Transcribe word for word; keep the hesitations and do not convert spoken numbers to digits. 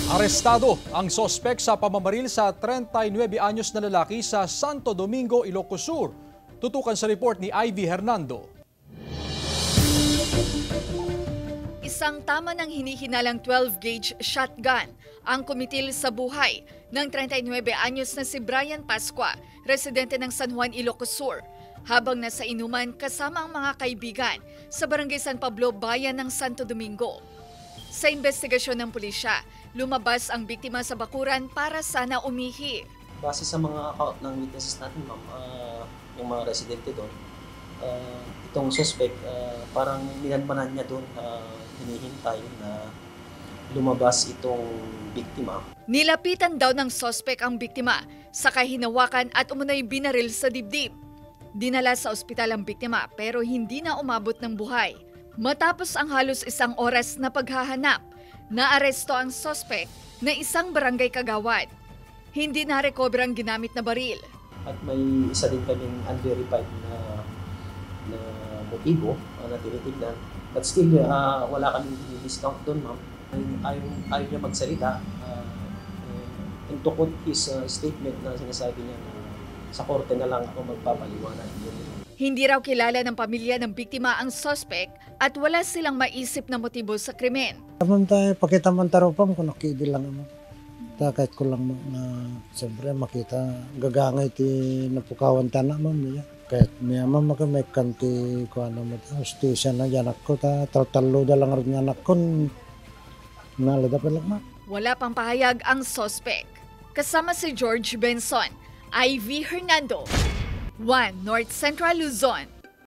Arestado ang sospek sa pamamaril sa thirty-nine anyos na lalaki sa Santo Domingo, Ilocos Sur. Tutukan sa report ni Ivy Hernando. Isang tama ng hinihinalang twelve gauge shotgun ang kumitil sa buhay ng thirty-nine anyos na si Brian Pascua, residente ng San Juan, Ilocos Sur, habang nasa inuman kasama ang mga kaibigan sa Barangay San Pablo, Bayan ng Santo Domingo. Sa investigasyon ng pulisya, lumabas ang biktima sa bakuran para sana umihi. Base sa mga account ng witnesses natin, ma'am, uh, yung mga residente doon, uh, itong suspect, uh, parang minanmanan niya doon, uh, hinihintay na lumabas itong biktima. Nilapitan daw ng suspect ang biktima, saka hinawakan at umunoy binaril sa dibdib. Dinala sa ospital ang biktima pero hindi na umabot ng buhay. Matapos ang halos isang oras na paghahanap, naaresto ang suspect na isang barangay kagawad. Hindi na-recover ang ginamit na baril. At may isa din kaming unverified na, na motibo uh, na tinitignan. But still, uh, wala kaming discount doon, ma'am. Ayaw, ayaw niya magsalita. Uh, and to quote his uh, statement na sinasabi niya na sa korte na lang ako magpapaliwanag. Hindi raw kilala ng pamilya ng biktima ang suspect at wala silang maisip na motibo sa krimen. Naman tayo, pakita man taropam kung nakidi lang naman. Kahit ko lang na siyempre makita gagangay ti napukawan tanak mo niya. Kahit may amam maka may kanti ko ano mo ta hostisya na yanak ko ta talo da lang rin anak ko nalada pa lang ma. Wala pang pahayag ang suspect. Kasama si George Benson, Ivy Hernando, One North Central Luzon.